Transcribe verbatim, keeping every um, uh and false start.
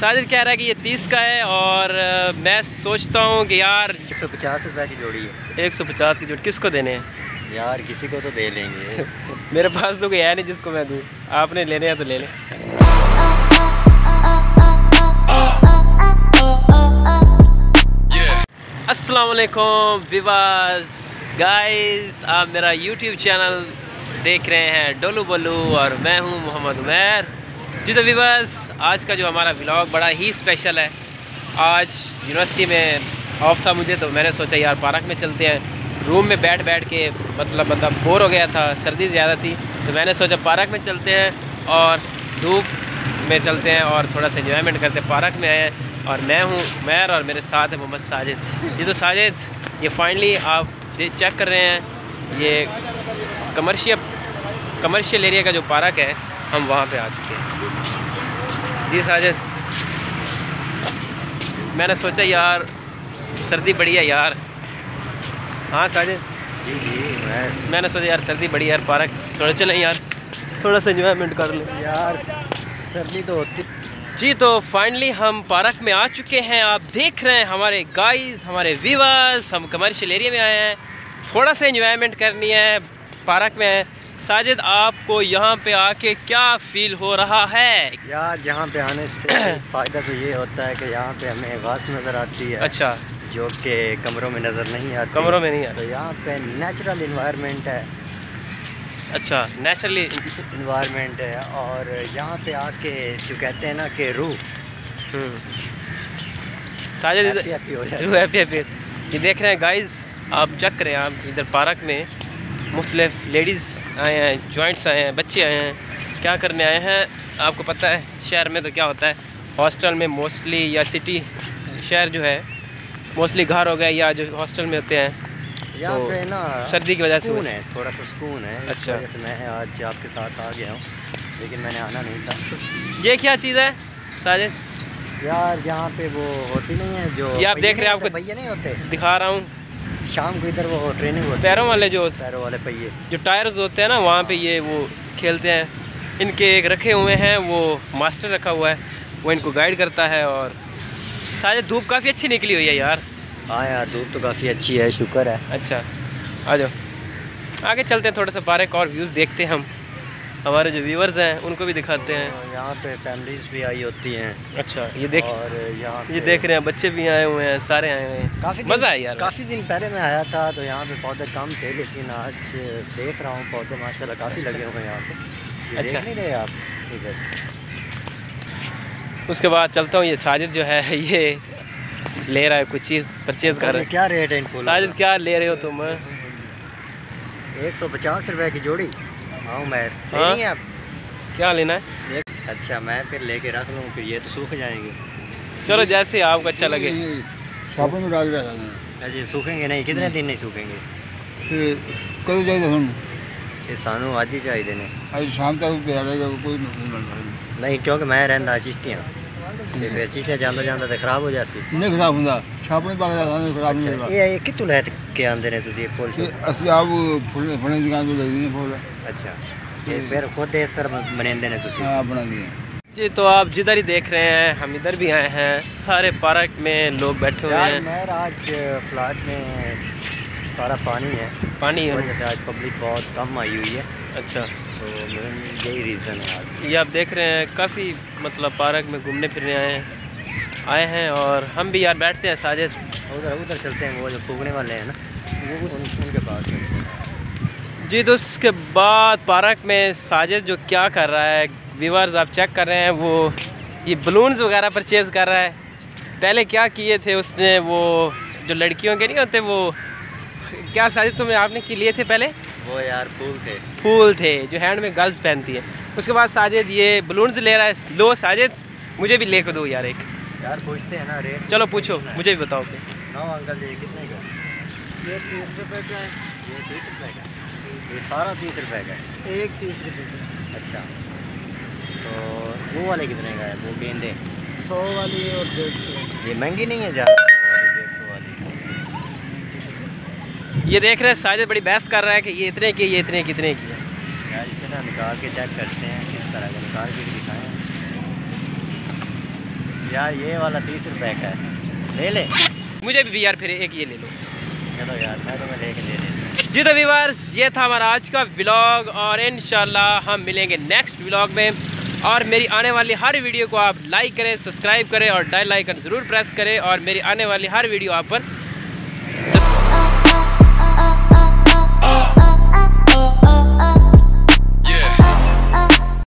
साजिद कह रहा है कि ये तीस का है और मैं सोचता हूँ कि यार एक सौ पचास रुपये की जोड़ी है। एक सौ पचास की जोड़ी किसको देने हैं यार किसी को तो दे लेंगे। मेरे पास तो कोई है नहीं जिसको मैं दूँ, आपने लेने हैं तो ले लें। अस्सलाम वालेकुम विवास गाइस, आप मेरा यूट्यूब चैनल देख रहे हैं डोलू बोलू और मैं हूं मोहम्मद उमैर। जी तो विवास, आज का जो हमारा व्लॉग बड़ा ही स्पेशल है। आज यूनिवर्सिटी में ऑफ था मुझे, तो मैंने सोचा यार पार्क में चलते हैं। रूम में बैठ बैठ के मतलब बंदा बोर हो गया था, सर्दी ज़्यादा थी, तो मैंने सोचा पार्क में चलते हैं और धूप में चलते हैं और थोड़ा सा एंजॉयमेंट करते हैं। पार्क में आए हैं और मैं हूँ उमैर और मेरे साथ है मोहम्मद साजिद। ये तो साजिद, ये फाइनली आप चेक कर रहे हैं, ये कमर्शियल कमर्शियल एरिया का जो पार्क है, हम वहाँ पे आ चुके हैं। जी साजिद, मैंने सोचा यार सर्दी बड़ी है यार। हाँ साजिद जी जी मैं मैंने सोचा यार सर्दी बड़ी है यार, पार्क थोड़ा चलें यार, थोड़ा सा एंजॉयमेंट कर लें यार। सर्दी तो होती। जी तो फाइनली हम पार्क में आ चुके हैं। आप देख रहे हैं हमारे गाइस, हमारे व्यूअर्स, हम कमर्शियल एरिया में आए हैं, थोड़ा सा एंजॉयमेंट करनी है पार्क में। साजिद, आपको यहाँ पे आके क्या फील हो रहा है? यार यहाँ पे आने से फ़ायदा तो ये होता है कि यहाँ पे हमें घास नज़र आती है। अच्छा, जो कि कमरों में नज़र नहीं आती। कमरों में नहीं तो यहाँ पे नेचुरल इन्वायरमेंट है। अच्छा, नेचुरली इन्वायरमेंट है और यहाँ पे आके जो कहते हैं ना कि रूह साजिद हैप्पी हैप्पी हो जाती रूह हैप्पी हैप्पी। ये देख रहे हैं गाइस, आप चेक करें, आप इधर पार्क में मुख्तलिफ लेडीज़ आए हैं, जॉइंट्स आए हैं, बच्चे आए हैं, क्या करने आए हैं आपको पता है? शहर में तो क्या होता है, हॉस्टल में मोस्टली, या सिटी शहर जो है मोस्टली घर हो गए या जो हॉस्टल में होते हैं, यहाँ तो पे ना सर्दी की वजह से सुकून है, थोड़ा सा सुकून है। अच्छा, जैसे मैं आज आपके साथ आ गया हूँ, लेकिन मैंने आना नहीं था। ये क्या चीज़ है साजिद? यार यहाँ पे वो होती नहीं है जो ये आप देख रहे हैं, आपको पहिए नहीं होते, दिखा रहा हूँ। शाम को इधर वो ट्रेनिंग होती है, पैरों वाले जो पैरों वाले पहिए, जो टायर्स होते हैं ना, वहाँ पे ये वो खेलते हैं। इनके एक रखे हुए हैं, वो मास्टर रखा हुआ है, वो इनको गाइड करता है। और साजिद धूप काफ़ी अच्छी निकली हुई है यार। हाँ यार, धूप तो काफ़ी अच्छी है, शुक्र है। अच्छा, आ जाओ आगे चलते हैं, थोड़ा सा पार्क और व्यूज़ देखते हैं। हम हमारे जो व्यूअर्स हैं उनको भी दिखाते हैं। यहाँ पे फैमिलीज भी आई होती हैं। अच्छा, ये देख, और यहाँ ये देख रहे हैं, बच्चे भी आए हुए हैं, सारे आए हुए हैं। काफ़ी मज़ा है यार। काफ़ी दिन पहले मैं आया था तो यहाँ पे पौधे कम थे, लेकिन आज देख रहा हूँ पौधे माशाल्लाह काफ़ी लगे हुए हैं यहाँ पे। अच्छा, देख नहीं रहे आप इधर? उसके बाद चलता हूँ, ये साजिद जो है ये ले रहा है कुछ चीज़ परचेज कर रहा है। क्या रेट है इनको? साजिद क्या ले रहे हो तुम? एक सौ पचास रुपये की जोड़ी। हाँ मैं हाँ? नहीं, आप क्या लेना है? अच्छा, मैं फिर लेके रख लूँ, फिर ये तो सूख जाएंगे। चलो जैसे आपको अच्छा लगे। साबुन में डाल के अच्छा, सूखेंगे नहीं? कितने दिन नहीं सूखेंगे? कल चाहिए ये सानू आज ही चाहिए ने, आज शाम तक कोई नहीं, क्योंकि मैं रहता चिश्तियाँ, फिर चीज़ें जाता जाता तो खराब हो जाती। नहीं खराब होंगे, साबुन पा के खराब नहीं होगा। ये कितों लै के आंदे ने तुझे फूल? असली आप फुल फल दुकान को ले दिए फूल। अच्छा, ये फिर खुद इस तरह बनेंदे ने तुझे? हाँ, बना दिए। जी तो आप जिधर ही देख रहे हैं, हम इधर भी आए हैं, सारे पार्क में लोग बैठे हुए हैं। मैं आज फ्लैट में सारा पानी है, पानी है, वजह से आज पब्लिक बहुत कम आई हुई है। अच्छा, तो यही रीज़न है आज। ये आप देख रहे हैं, काफ़ी मतलब पार्क में घूमने फिरने आए हैं आए हैं और हम भी यार बैठते हैं। साजिद उधर उधर चलते हैं, वो जो सूखने वाले हैं ना, वो उन, उनके पास है। जी तो उसके बाद पार्क में साजिद जो क्या कर रहा है, व्यूअर्स आप चेक कर रहे हैं, वो ये बलून्स वगैरह परचेज़ कर रहा है। पहले क्या किए थे उसने, वो जो लड़कियों के नहीं होते, वो क्या साजिद तुम्हें आपने की लिए थे पहले? वो यार फूल थे, फूल थे जो हैंड में गर्ल्स पहनती है। उसके बाद साजिद ये बलून्स ले रहा है। लो साजिद, मुझे भी लेकर दो यार एक। यार पूछते हैं ना रेट। चलो पूछो, मुझे भी बताओ। नो अंकल, ये कितने का? ये तीस रुपये का है। ये तीस रुपये का? ये सारा तीस रुपये का है? एक तीस रुपये का। अच्छा, तो वो वाले कितने का है? वो गेंदे सौ वाली और डेढ़ सौ। ये महंगी नहीं है ज़्यादा? डेढ़ सौ वाली। ये देख रहे हैं साजिद बड़ी बहस कर रहा है कि ये इतने की, ये इतने कितने की है। यार इसे ना निकाल के चेक करते हैं किस तरह का, निकाल के दिखाएं। यार ये वाला तीस रुपए का है, ले ले। मुझे भी यार फिर एक ये ले लो। चलो यार मैं तो मैं लेके ले लेता। जी तो व्यूअर्स, ये था हमारा आज का व्लॉग और इंशाल्लाह हम मिलेंगे नेक्स्ट व्लॉग में। और मेरी आने वाली हर वीडियो को आप लाइक करें, सब्सक्राइब करें और बेल आइकन ज़रूर प्रेस करें और मेरी आने वाली हर वीडियो आप पर